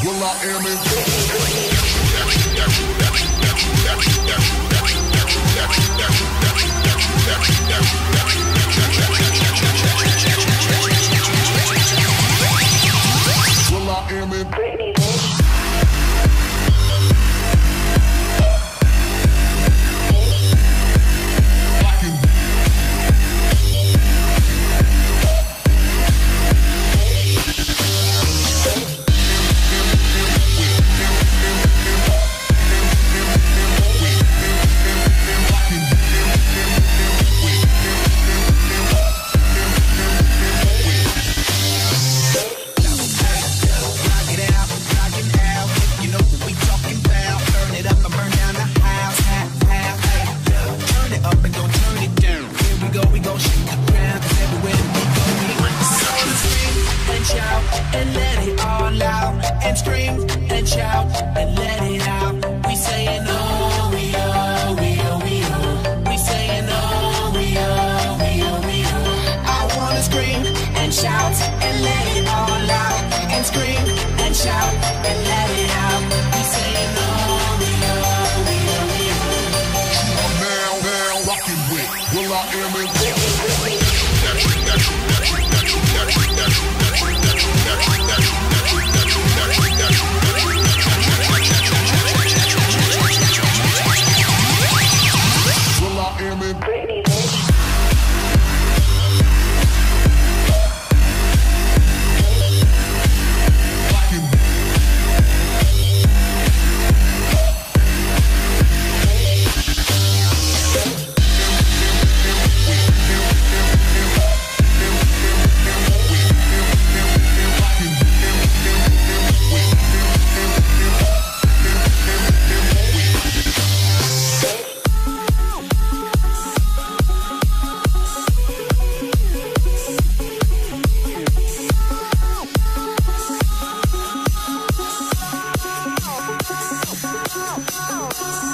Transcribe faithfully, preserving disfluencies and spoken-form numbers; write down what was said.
Well, I am in. Well, I am in. Britney, and let it all out, and scream and shout and let it out. We saying oh, we oh, we oh, we oh. We saying oh, we oh, we oh, we oh. I wanna scream and shout and let it all out, and scream and shout and let it out. We saying oh, we oh, we oh, we oh. I'm now, now rocking with Will I Am in. Britney, oh, oh, oh.